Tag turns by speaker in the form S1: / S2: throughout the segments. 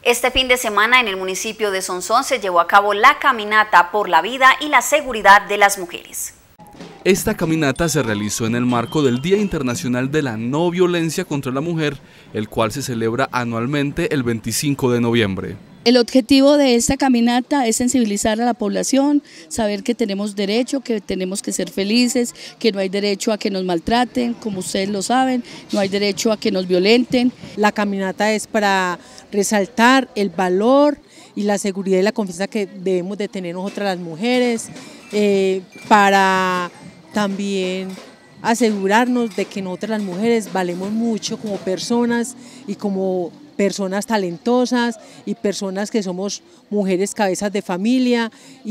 S1: Este fin de semana en el municipio de Sonsón se llevó a cabo la caminata por la vida y la seguridad de las mujeres.
S2: Esta caminata se realizó en el marco del Día Internacional de la No Violencia contra la Mujer, el cual se celebra anualmente el 25 de noviembre.
S3: El objetivo de esta caminata es sensibilizar a la población, saber que tenemos derecho, que tenemos que ser felices, que no hay derecho a que nos maltraten, como ustedes lo saben, no hay derecho a que nos violenten.
S4: La caminata es para resaltar el valor y la seguridad y la confianza que debemos de tener nosotras las mujeres, para también asegurarnos de que nosotras las mujeres valemos mucho como personas y como personas talentosas y personas que somos mujeres cabezas de familia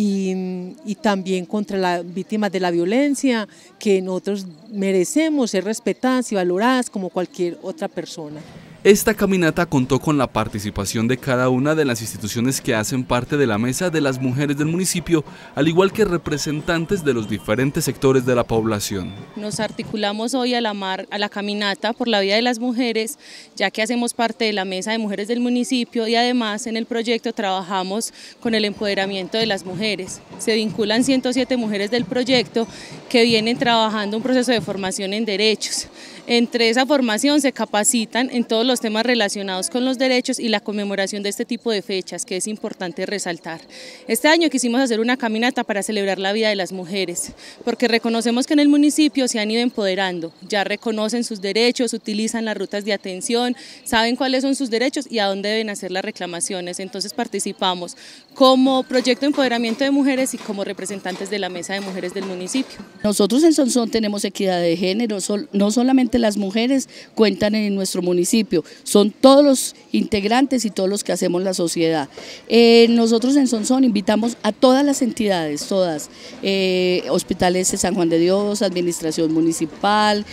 S4: y también contra las víctimas de la violencia, que nosotros merecemos ser respetadas y valoradas como cualquier otra persona.
S2: Esta caminata contó con la participación de cada una de las instituciones que hacen parte de la Mesa de las Mujeres del municipio, al igual que representantes de los diferentes sectores de la población.
S5: Nos articulamos hoy a la caminata por la vida de las mujeres, ya que hacemos parte de la Mesa de Mujeres del municipio y además en el proyecto trabajamos con el empoderamiento de las mujeres. Se vinculan 107 mujeres del proyecto que vienen trabajando un proceso de formación en derechos. Entre esa formación se capacitan en todos los temas relacionados con los derechos y la conmemoración de este tipo de fechas, que es importante resaltar. Este año quisimos hacer una caminata para celebrar la vida de las mujeres, porque reconocemos que en el municipio se han ido empoderando, ya reconocen sus derechos, utilizan las rutas de atención, saben cuáles son sus derechos y a dónde deben hacer las reclamaciones. Entonces participamos como proyecto de empoderamiento de mujeres y como representantes de la Mesa de Mujeres del municipio.
S3: Nosotros en Sonsón tenemos equidad de género, no solamente las mujeres cuentan en nuestro municipio, son todos los integrantes y todos los que hacemos la sociedad. Nosotros en Sonsón invitamos a todas las entidades, todas, hospitales de San Juan de Dios, administración municipal,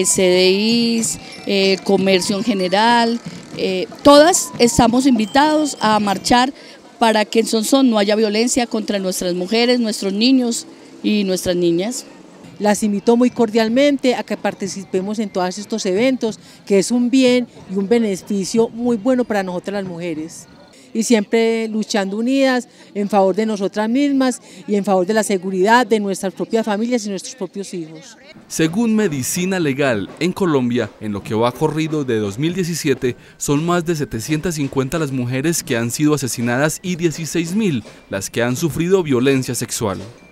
S3: CDIs, comercio en general, todas estamos invitados a marchar para que en Sonsón no haya violencia contra nuestras mujeres, nuestros niños y nuestras niñas.
S4: Las invito muy cordialmente a que participemos en todos estos eventos, que es un bien y un beneficio muy bueno para nosotras las mujeres. Y siempre luchando unidas en favor de nosotras mismas y en favor de la seguridad de nuestras propias familias y nuestros propios hijos.
S2: Según Medicina Legal, en Colombia, en lo que va corrido de 2017, son más de 750 las mujeres que han sido asesinadas y 16.000 las que han sufrido violencia sexual.